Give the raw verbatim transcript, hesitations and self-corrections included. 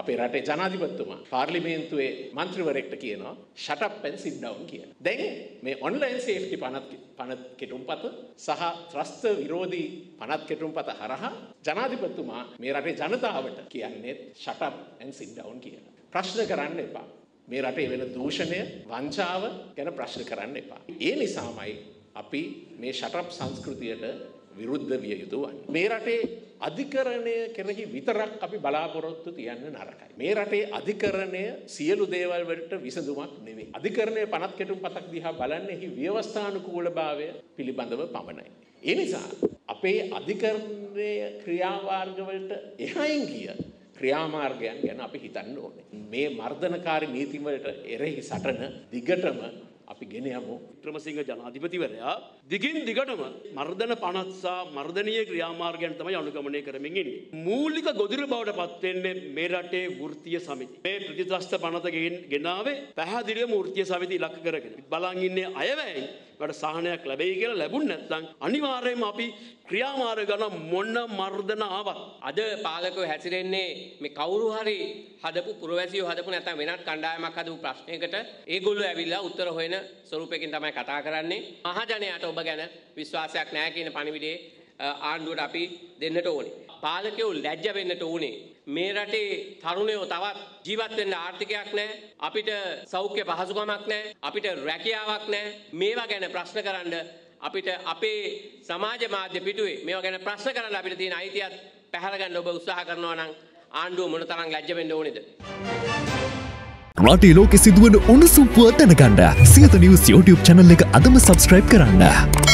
අපේ රටේ ජනාධිපතිතුමා පාර්ලිමේන්තුවේ මන්ත්‍රීවරයෙක්ට කියනවා shut up and sit down කියලා. දැන් මේ online safety පනත් පනත් කෙටුම්පත සහ ත්‍රස්ත විරෝධී පනත් කෙටුම්පත හරහා ජනාධිපතිතුමා මේ රටේ ජනතාවට කියන්නේ shut up and sit down කියලා. ප්‍රශ්න කරන්න එපා. මේ රටේ වෙන දූෂණය, වංචාව ගැන ප්‍රශ්න කරන්න එපා. ඒ නිසාමයි අපි මේ shut up සංස්කෘතියට විරුද්ධ විය යුතු වන්නේ. මේ රටේ අධිකරණය කෙරෙහි විතරක් අපි බලාපොරොත්තු තියන්න නරකයි. මේ රටේ අධිකරණය සියලු දේවල් වලට විසඳුමක් නෙවෙයි. අධිකරණය පනත් කෙටුම්පතක් දිහා බලන්නේ එහි ව්‍යවස්ථානුකූලභාවය පිළිබඳව පමණයි. ඒ නිසා අපේ අධිකරණයේ ක්‍රියාමාර්ග වලට එහායින් ගිය ක්‍රියාමාර්ගයන් ගැන අපි හිතන්න ඕනේ. මේ මර්ධනකාරී නීති වලට එරෙහි සටන දිගටම අපි ගෙන යමු. වික්‍රමසිංහ ජනාධිපතිවරයා දිගින් දිගටම මර්ධන පනත් සහ මර්ධනීය ක්‍රියාමාර්ගයන් තමයි අනුගමනය කරමින් ඉන්නේ. මූලික ගොදුරු බවට පත් වෙන්නේ මේ රටේ වෘත්තීය සමිති. මේ ප්‍රතිත්‍රස්ත පනත ගෙනාවේ පැහැදිලිවම වෘත්තීය සමිති ඉලක්ක කරගෙන. බලන් ඉන්නේ අයවැයෙන් වට සහනයක් ලැබෙයි කියලා ලැබුණ නැත්නම් අනිවාර්යයෙන්ම අපි ක්‍රියාමාර්ග ගන්න මොන මර්ධන ආවත් අද පාලකයෝ හැසිරෙන්නේ මේ කවුරු හරි හදපු පුරවැසියෝ හදපු නැත්නම් වෙනත් කණ්ඩායමක් හදපු ප්‍රශ්නයකට ඒගොල්ලෝ ඇවිල්ලා උත්තර හොයන ස්වරූපයකින් තමයි කතා කරන්නේ. මහජනයාට ඔබ ගැන විශ්වාසයක් නැහැ කියන පණිවිඩේ ආණ්ඩුවට අපි දෙන්නට ඕනේ. පාලකයෝ ලැජ්ජ වෙන්නට ඕනේ. මේ රටේ තරුණයෝ තවත් ජීවත් වෙන්න ආර්ථිකයක් නැහැ. අපිට සෞඛ්‍ය පහසුකමක් නැහැ. අපිට රැකියාවක් නැහැ. මේවා ගැන ප්‍රශ්න කරන්න අපිට අපේ සමාජ මාධ්‍ය පිටුවේ මේවා ගැන ප්‍රශ්න කරන්න අපිට තියෙන අයිතියත් පැහැර ගන්න ඔබ උත්සාහ කරනවා නම් ආණ්ඩුව මොනතරම් ලැජ්ජ වෙන්න ඕනේද? රටේ ලෝකෙ සිදුවන උණුසුම් පුවත් දැනගන්න සියත නිවුස් YouTube channel එක අදම subscribe කරන්න.